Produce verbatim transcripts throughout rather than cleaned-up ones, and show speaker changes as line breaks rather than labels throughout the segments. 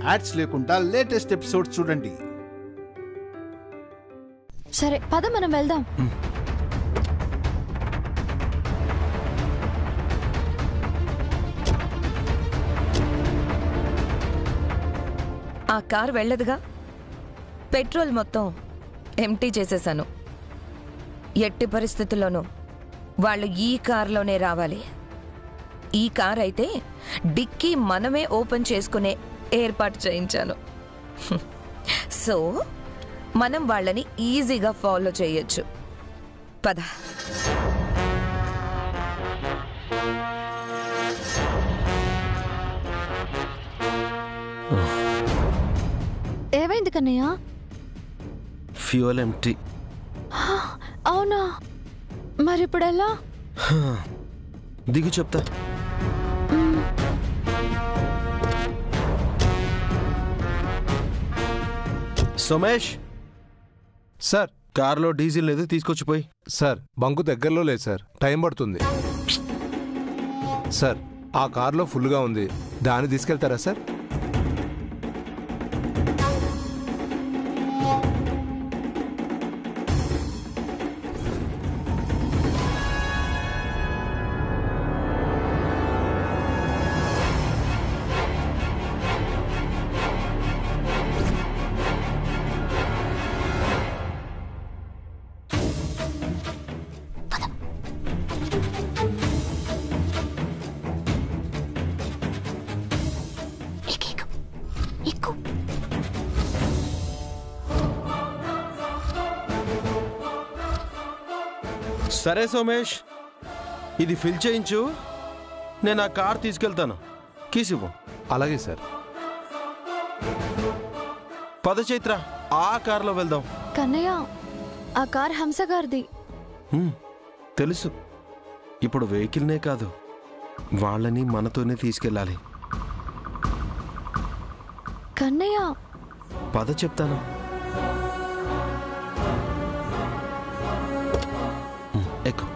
Ads లేకుండా latest episode చూడండి.
సరే పద మనం వెళ్దాం.
ఆ కార్ వెళ్ళదుగా. పెట్రోల్ మొత్తం ఎంటీ చేసేసాను. ఎట్టి పరిస్థితుల్లోనూ వాళ్ళు ఈ కార్లోనే రావాలి. ఈ కార్ అయితే డిక్కీ మనమే ఓపెన్ చేసుకునే ఏర్పాటు చేయించాను. సో మనం వాళ్ళని ఈజీగా ఫాలో చేయొచ్చు. పద.
ఏమైంది కన్నయ్య?
Fuel empty.
అవునా? మరి ఇప్పుడు ఎలా?
దిగు చెప్తా. సోమేష్
సార్,
కార్లో డీజిల్ లేదు, తీసుకొచ్చిపోయి.
సార్ బంకు దగ్గరలో లేదు సార్, టైం పడుతుంది. సార్ ఆ కార్లో ఫుల్గా ఉంది, దాన్ని తీసుకెళ్తారా సార్?
సరే సోమేష్, ఇది ఫిల్ చేయించు, నేను ఆ కార్ తీసుకెళ్తాను. కీసివ్వు.
అలాగే సార్.
పద చైత్ర, ఆ కార్లో వెళ్దాం.
కన్నయ్య, ఆ కార్ హంస గారిది.
తెలుసు. ఇప్పుడు వెహికల్నే కాదు, వాళ్ళని మనతోనే తీసుకెళ్ళాలి.
కన్నయ్య,
పద చెప్తాను. ఎక్కు.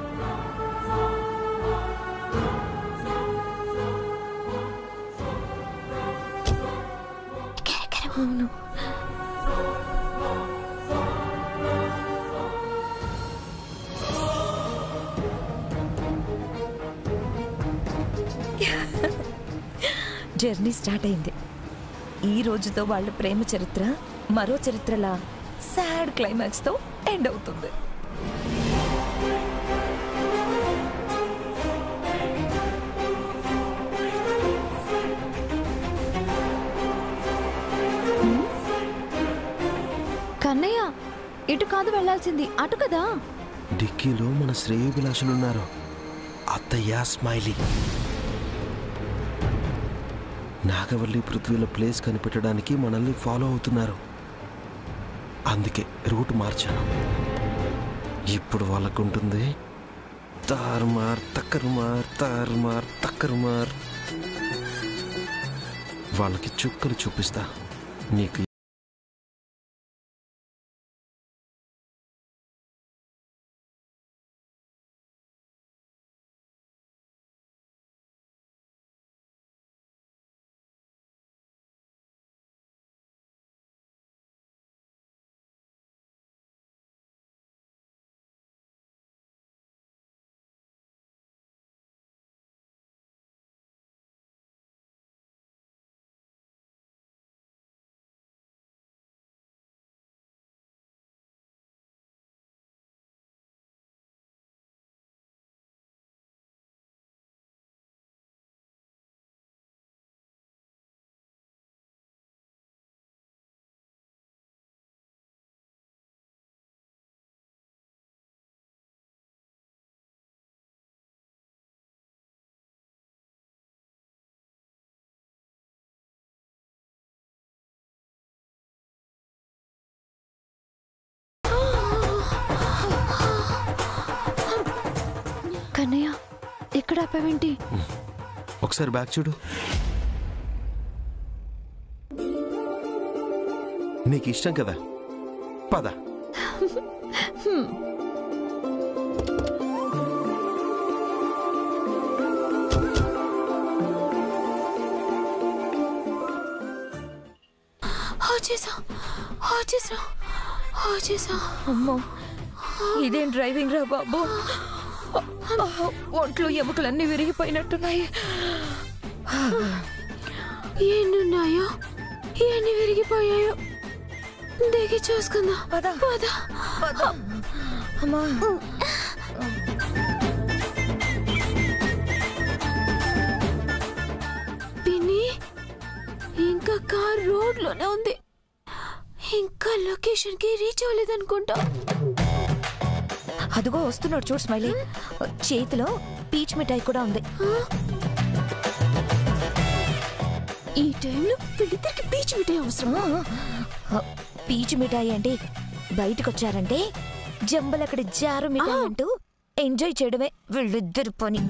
జర్నీ స్టార్ట్ అయింది. ఈ రోజుతో వాళ్ళ ప్రేమ చరిత్ర మరో చరిత్రలా సాడ్ క్లైమాక్స్ తో ఎండ్ అవుతుంది.
కన్నయ్య, ఇటు కాదు వెళ్లాల్సింది, అటు కదా.
డిక్కీలో మన శ్రేయోభిలాషులున్నారు, అత్తయ్య, స్మైలీ. నాగవల్లి పృథ్వీల ప్లేస్ కనిపెట్టడానికి మనల్ని ఫాలో అవుతున్నారు. అందుకే రూట్ మార్చాను. ఇప్పుడు వాళ్ళకుంటుంది తారుమార్ తక్కరుమార్ తారుమార్ తక్కరుమార్. వాళ్ళకి చుక్కలు చూపిస్తా. నీకు
కన్నయ్య, ఇక్కడ ఆపావేంటి?
ఒకసారి బ్యాక్ చూడు. నీకు ఇష్టం కదా, పద.
వచ్చేసా వచ్చేసా వచ్చేసా.
అమ్మో ఇదేం డ్రైవింగ్ రా బాబు. ఒంట్లో ఎముకలన్నీ విరిగిపోయినట్టున్నాయి.
ఎన్నున్నాయో ఎన్ని విరిగిపోయాయో దిగి చూసుకుందాం.
పద
పద.
అమ్మా
పిన్ని ఇంకా కార్ రోడ్ లోనే ఉంది. ఇంకా లొకేషన్ కి రీచ్ అవ్వలేదనుకుంటా.
అదిగో వస్తున్నాడు చూడు స్మైలీ. చేతిలో పీచ్ మిఠాయి కూడా ఉంది.
ఈ టైంలో వీళ్ళిద్దరికి పీచ్ మిఠాయి అవసరమా?
పీచు మిఠాయి అంటే బయటకు వచ్చారంటే జంబలక్కడి జారు మిఠాయి అంటూ ఎంజాయ్ చేయడమే వీళ్ళిద్దరు పని.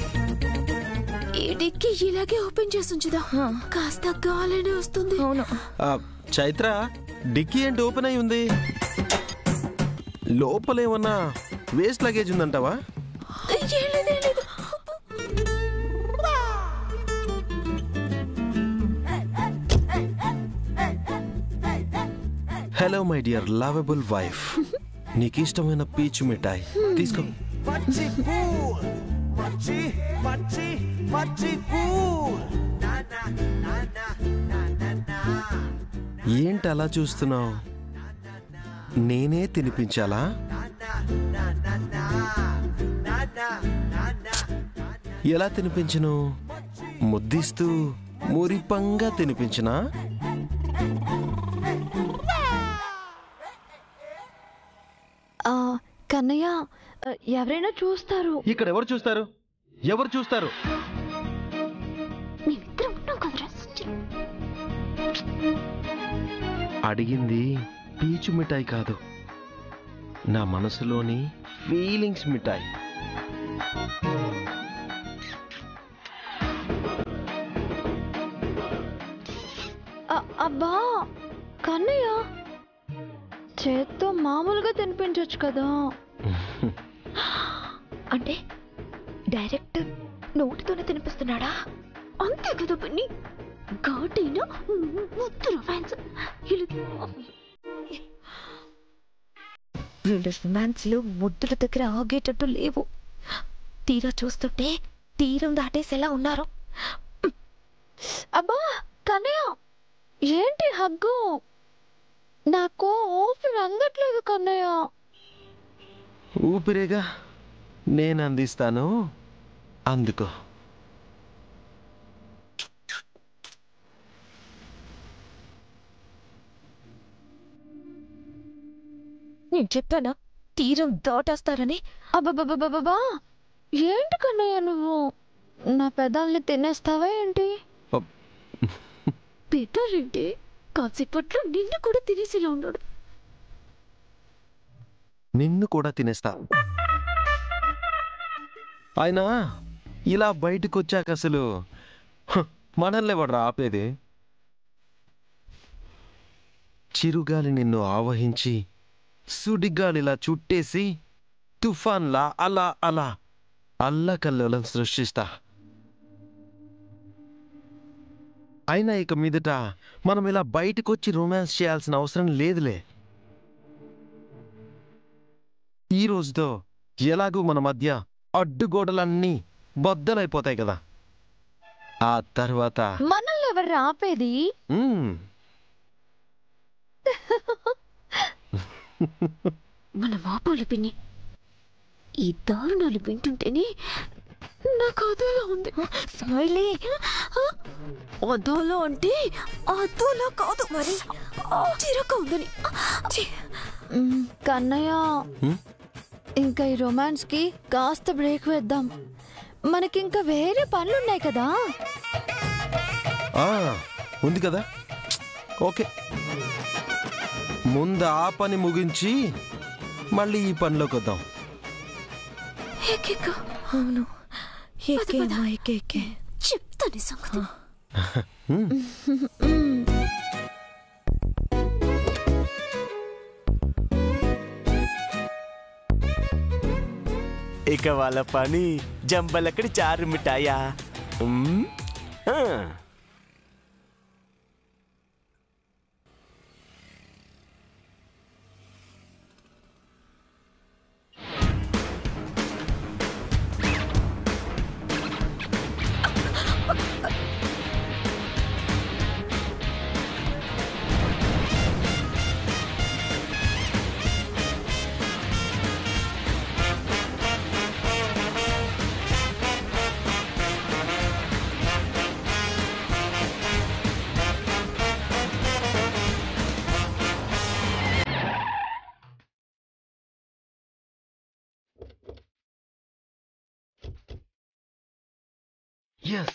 ఈ డిక్కి ఇలాగే ఓపెన్ చేసి ఉంచుదా, కాస్త గాలనే వస్తుంది.
అవును.
చైత్ర డిక్కీ ఏంటి ఓపెన్ అయి ఉంది? లోపల ఏమన్నా వేస్ట్ లగేజ్ ఉందంటావా? Hello my dear lovable wife, నీకు ఇష్టమైన పీచు మిఠాయి తీసుకో. ఏంటి అలా చూస్తున్నావు? నేనే తినిపించాలా? ఎలా తినిపించను? ముద్దిస్తూ మురిపంగా తినిపించనా?
కన్నయ్య ఎవరైనా చూస్తారు.
ఇక్కడ ఎవరు చూస్తారు? ఎవరు చూస్తారు? అడిగింది పీచు మిఠాయి కాదు, నా మనసులోని ఫీలింగ్స్ మిఠాయి.
అబ్బా కన్నయ్య, చేత్తో మామూలుగా తినిపించవచ్చు కదా.
అంటే డైరెక్ట్ నోటితోనే తినిపిస్తున్నాడా?
అంతే కదా పిన్ని, ఘాటైనా ముద్దు రొమాన్స్.
వీళ్ళ రొమాన్స్లు ముద్దుల దగ్గర ఆగేటట్టు లేవు. తీరా చూస్తుంటే తీరం దాటేసేలా ఉన్నారు.
అబ్బా కన్నయ్య, ఏంటి హగ్గు? నాకు ఊపిరి అందట్లేదు కన్నయ్య.
ఊపిరేగా, నేను అందిస్తాను, అందుకో.
నేను చెప్పానా తీరం దాటేస్తారని?
అబ్బబ్బబ్బబ్బా, ఏంటి కన్నయ్య నువ్వు నా పెదాల్ని తినేస్తావా ఏంటి? పెదాలేంటి? కాసేపట్లో నిన్ను కూడా తినేసిలా ఉన్నాడు.
నిన్ను కూడా తినేస్తా. ఆయన ఇలా బయటకు వచ్చాక అసలు మనల్ని ఎవడు ఆపేది? చిరుగాలి నిన్ను ఆవహించి సుడిగాలిలా చుట్టేసి తుఫాన్లా అలా అలా అల్లకల్లోలం సృష్టిస్తా. అయినా ఇక మీదట మనం ఇలా బయటకొచ్చి రొమాన్స్ చేయాల్సిన అవసరం లేదులే. ఈ రోజుతో ఎలాగూ మన మధ్య అడ్డుగోడలన్నీ బద్దలైపోతాయి కదా. ఆ తర్వాత
మనల్ని ఎవరు ఆపేది? మన మాపోలు పిన్ని, ఈ దారుణాలు వింటుంటేనే నాకు అదోలా ఉంది.
స్మైలీ,
అదోలా అంటే అదోలా కాదు, మరి చిరక ఉందని. కన్నయ్య, ఇంకా ఈ రొమాన్స్ కి కాస్త బ్రేక్ వేద్దాం. మనకింకా వేరే పనులున్నాయి కదా.
ఉంది కదా, ఓకే. ముందు ఆ పని ముగించి మళ్ళీ ఈ పనిలోకి వద్దాం.
అవును,
చెప్తాను సంగతి.
ఇక వాళ్ళ పని జంబలక్కడి చారు మిఠాయా.
ఎస్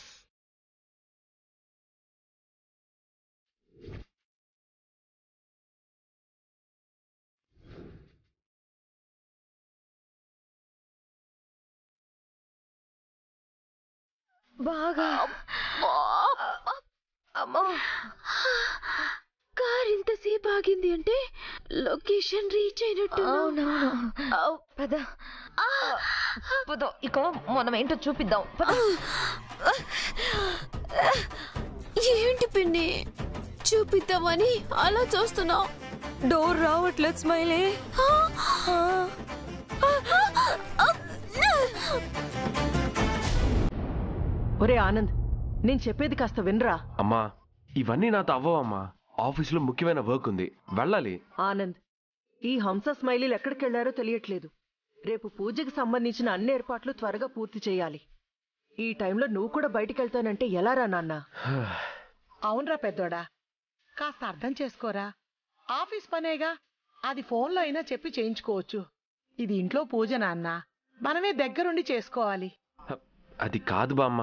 బాగా అమ్మో కార్ ఇంతసేపు ఆగింది అంటే లొకేషన్ రీచ్ అయినట్టు.
పద పద ఇక మనం ఏంటో చూపిద్దాం.
ఏంటి పిన్ని చూపిద్దామని అలా చూస్తున్నావు?
డోర్ రావట్లేదు స్మైలీ.
ఒరే ఆనంద్, నేను చెప్పేది కాస్త వినరా.
అమ్మా ఇవన్నీ నాతో అవ్వవమ్మా. ఆఫీసులో ముఖ్యమైన వర్క్ ఉంది, వెళ్ళాలి.
ఆనంద్, ఈ హంస స్మైలీలు ఎక్కడికి వెళ్లారో తెలియట్లేదు. రేపు పూజకి సంబంధించిన అన్ని ఏర్పాట్లు త్వరగా పూర్తి చేయాలి. ఈ టైంలో నువ్వు కూడా బయటికి వెళ్తానంటే ఎలారా నాన్న?
అవునరా పెద్దోడా, కాస్త అర్థం చేసుకోరా. ఆఫీస్ పనేగా, అది ఫోన్లో అయినా చెప్పి చేయించుకోవచ్చు. ఇది ఇంట్లో పూజ నాన్న, మనమే దగ్గరుండి చేసుకోవాలి.
అది కాదు బామ్మ.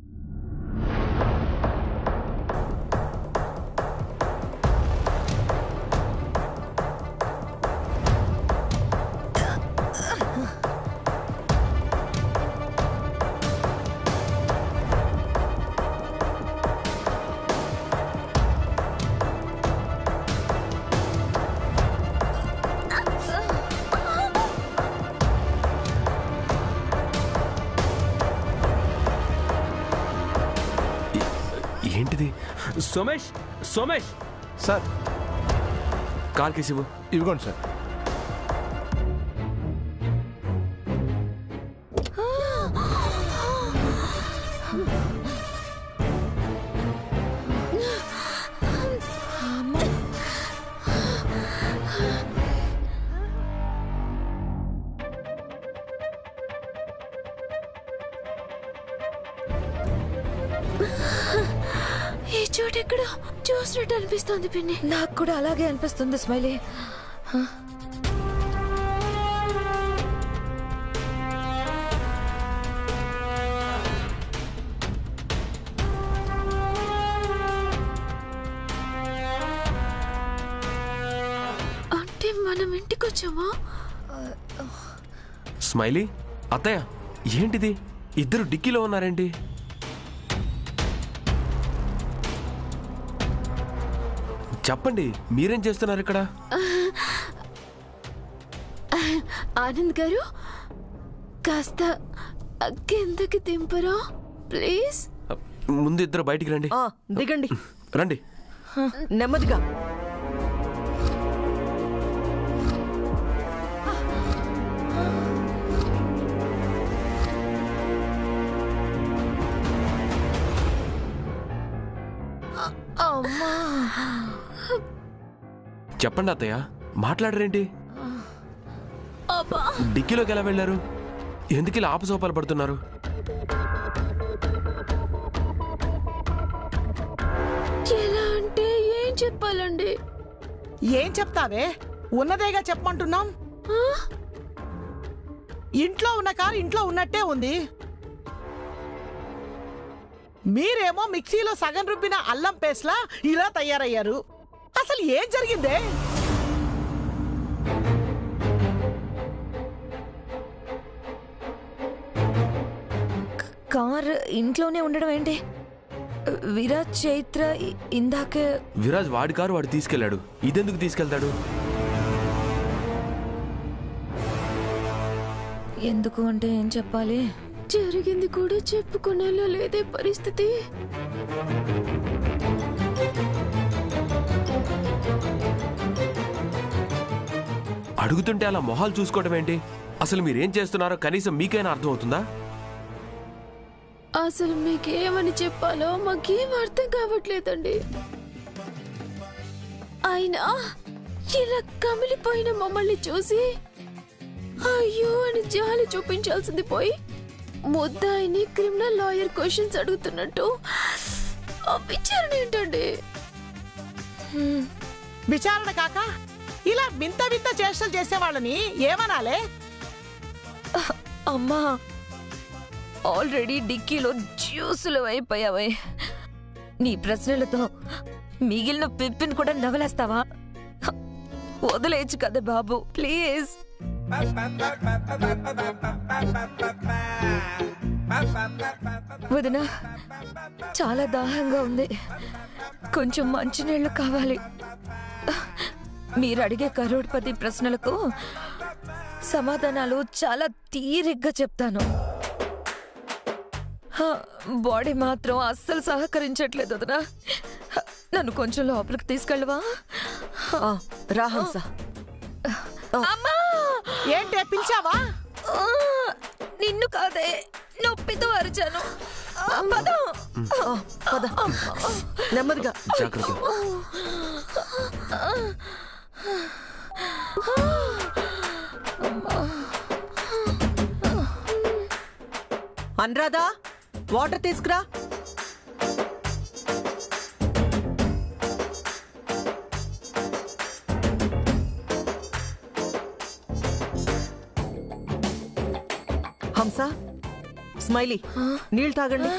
ఏంటిది?
Somesh Somesh sir,
car keys ఇవ్వు.
ఇవ్వకోండి సార్.
ఈ చోటు ఎక్కడ చూసినట్టు అనిపిస్తుంది పిన్ని.
నాకు కూడా అలాగే అనిపిస్తుంది స్మైలీ.
అంటే మనం ఇంటికి వచ్చామా?
స్మైలీ, అత్తయ్య ఏంటిది? ఇద్దరు డిక్కీలో ఉన్నారేంటి? చెప్పండి, మీరేం చేస్తున్నారు ఇక్కడ?
ఆనంద్ గారు కాస్త కిందకి దింపరా ప్లీజ్.
ముందు ఇద్దరు బయటికి రండి.
దిగండి,
రండి
నెమ్మదిగా.
చెప్పండి అత్తయ్య, మాట్లాడరేంటి? డిక్కీలోకి ఎలా వెళ్ళారు? ఎందుకు ఇలా ఆపసోపాలు పడుతున్నారు?
ఎలా అంటే ఏం చెప్పాలండి?
ఏం చెప్తావే, ఉన్నదేగా చెప్పమంటున్నాం. ఇంట్లో ఉన్న కారు ఇంట్లో ఉన్నట్టే ఉంది. మీరేమో మిక్సీలో సగం రుబ్బిన అల్లం పేస్ట్లా ఇలా తయారయ్యారు. అసలు ఏం జరిగిందే?
కార్ ఇంట్లోనే ఉండడం ఏంటి? విరాజ్ చైత్ర ఇందాకే.
విరాజ్ వాడి కారు వాడు తీసుకెళ్లాడు, ఇదెందుకు తీసుకెళ్తాడు?
ఎందుకు అంటే ఏం చెప్పాలి?
జరిగింది కూడా చెప్పుకునేలా లేదే పరిస్థితి.
అడుగుతుంటే అలా మొహాలు చూసుకోవడం ఏంటి? అసలు మీరేం చేస్తున్నారో కనీసం మీకైనా అర్థం అవుతుందా?
అసలు మీకేమని చెప్పాలో మాకేం అర్థం కావట్లేదండి. అయినా ఇలా కమిలిపోయిన మమ్మల్ని చూసి అయ్యో అని జాలి చూపించాల్సింది పోయి ముద్దాయిని క్రిమినల్ లాయర్ క్వశ్చన్స్ అడుగుతున్నట్టు ఆ విచారణ ఏంటండి?
విచారణ కాక ఇలా వింత వింత చేష్టలు చేసేవాళ్ళని ఏమనాలే?
అమ్మా, ఆల్రెడీ డిక్కీలో జ్యూసులు అయిపోయావే. నీ ప్రశ్నలతో మిగిలిన పిప్పిని కూడా నవలేస్తావా? వదిలేచ్చు కదా బాబు, ప్లీజ్. వదినా, చాలా దాహంగా ఉంది, కొంచెం మంచినీళ్ళు కావాలి. మీరు అడిగే కరోడ్పతి ప్రశ్నలకు సమాధానాలు చాలా తీరిగ్గా చెప్తాను. బాడీ మాత్రం అస్సలు సహకరించట్లేదు వదినా. నన్ను కొంచెం లోపలికి తీసుకెళ్ళవా?
రా హంస.
అమ్మా,
ఏంటే పిలిచావా?
నిన్ను కాదే, నొప్పితో అరిచాను. పద
పద, నెమ్మదిగా.
జాగ్రత్త.
అనురాధా, వాటర్ తీసుకురా. హంస, స్మైలీ, నీళ్ళు తాగండి.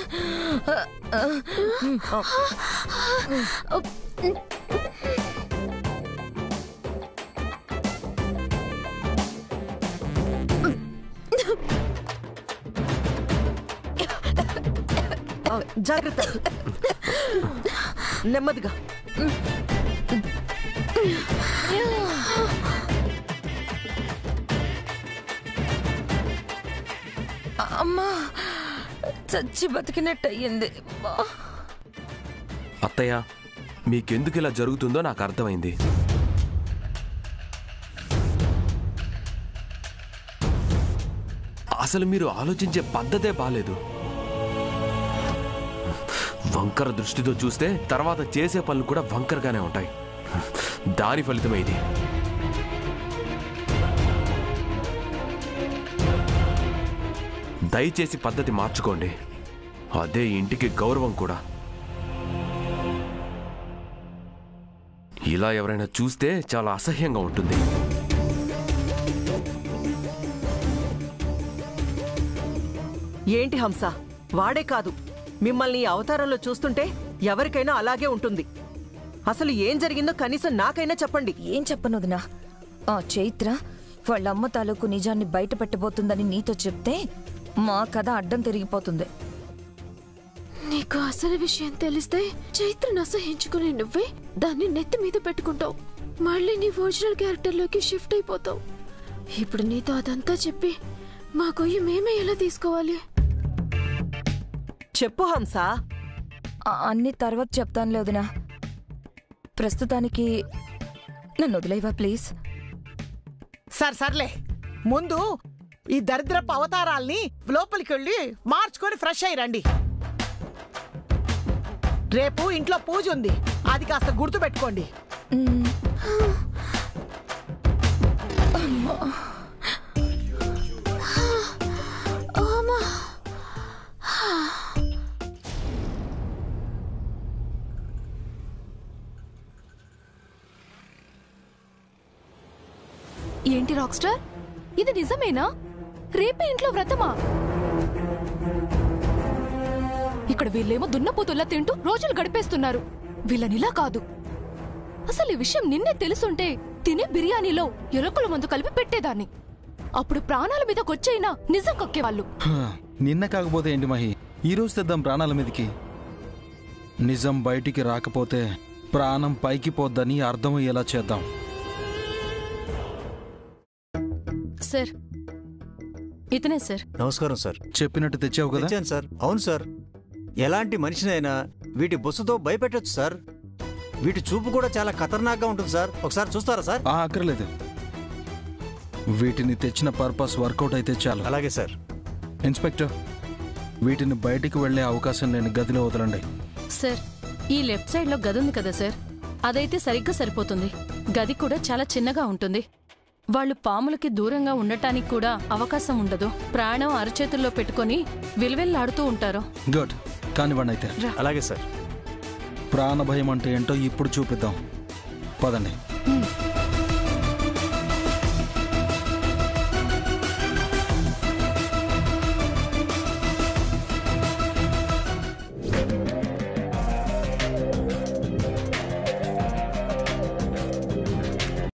జాగ్రత్త, నెమ్మదిగా.
అమ్మా, చచ్చి బతికినట్టు అయ్యింది.
అత్తయ్య, మీకెందుకు ఇలా జరుగుతుందో నాకు అర్థమైంది. అసలు మీరు ఆలోచించే పద్ధతే బాలేదు. వంకర దృష్టితో చూస్తే తర్వాత చేసే పనులు కూడా వంకరగానే ఉంటాయి. దాని ఫలితమే ఇది. దయచేసి పద్ధతి మార్చుకోండి, అదే ఇంటికి గౌరవం కూడా. ఇలా ఎవరైనా చూస్తే చాలా అసహ్యంగా ఉంటుంది.
ఏంటి హంస, వాడే కాదు, మిమ్మల్ని ఈ అవతారంలో చూస్తుంటే ఎవరికైనా అలాగే ఉంటుంది. అసలు ఏం జరిగిందో కనీసం నాకైనా చెప్పండి.
ఏం చెప్పను వదినా. ఆ చైత్ర వాళ్ళ అమ్మ తాలూకు నిజాన్ని బయట పెట్టబోతుందని నీతో చెప్తే మా కథ అడ్డం తిరిగిపోతుంది.
నీకు అసలు విషయం తెలిస్తే చైత్రను అసహించుకుని నువ్వే దాన్ని నెత్తి మీద పెట్టుకుంటావు. మళ్ళీ నీ ఒరిజినల్ క్యారెక్టర్లోకి షిఫ్ట్ అయిపోతావు. ఇప్పుడు నీతో అదంతా చెప్పి మా గొయ్యి మేమే ఎలా తీసుకోవాలి?
చెప్పు హంస.
అన్ని తర్వాత చెప్తానులే వదినా. ప్రస్తుతానికి నన్ను వదిలేవా ప్లీజ్?
సర్ సర్లే, ముందు ఈ దరిద్రపు అవతారాల్ని లోపలికి వెళ్ళి మార్చుకొని ఫ్రెష్ అయ్యి రండి. రేపు ఇంట్లో పూజ ఉంది, అది కాస్త గుర్తు పెట్టుకోండి.
ఏంటి రాక్ స్టార్, ఇది నిజమేనా? రేపే ఇంట్లో వ్రతమా? ఇక్కడ వీళ్ళేమో దున్నపోతుల్లా తింటూ రోజులు గడిపేస్తున్నారు. వీళ్ళనిలా కాదు. అసలు ఈ విషయం నిన్నే తెలుసుంటే తినే బిర్యానీలో ఎలుకల మందు కలిపి పెట్టేదాన్ని. అప్పుడు ప్రాణాల మీదకొచ్చైనా నిజం కక్కేవాళ్ళు.
నిన్న కాకపోతే ఏంటి మహి, ఈ రోజు తెద్దాం ప్రాణాల మీదకి. నిజం బయటికి రాకపోతే ప్రాణం పైకి పోద్దని అర్థమయ్యేలా చేద్దాం.
సార్, ఇతనే సార్.
నమస్కారం సార్.
చెప్పినట్టు తెచ్చావు కదా?
తెచ్చాను సార్. అవును సార్. ఎలాంటి మనిషినైనా వీటి బొస్సుతో భయపెట్టొచ్చు సార్. వీటి చూపు కూడా చాలా ఖతర్నాక్గా ఉంటుంది సార్. ఒకసారి చూస్తారా సార్?
ఆ అక్కర్లేదు, వీటిని తెచ్చిన పర్పస్ వర్కౌట్ అయితే చాలు.
అలాగే సార్.
ఇన్స్పెక్టర్, వీటిని బయటికి వెళ్లే అవకాశం లేని గదిలో వదలండి.
సార్, ఈ లెఫ్ట్ సైడ్ లో గది ఉంది కదా సార్, అదైతే సరిగ్గా సరిపోతుంది. గది కూడా చాలా చిన్నగా ఉంటుంది. వాళ్ళు పాములకి దూరంగా ఉండటానికి కూడా అవకాశం ఉండదు. ప్రాణం అరచేతుల్లో పెట్టుకుని విలువెల్లాడుతూ ఉంటారు.
గుడ్, కానివ్వండి అయితే.
అలాగే సార్.
ప్రాణ భయం అంటే ఏంటో ఇప్పుడు చూపిద్దాం, పదండి.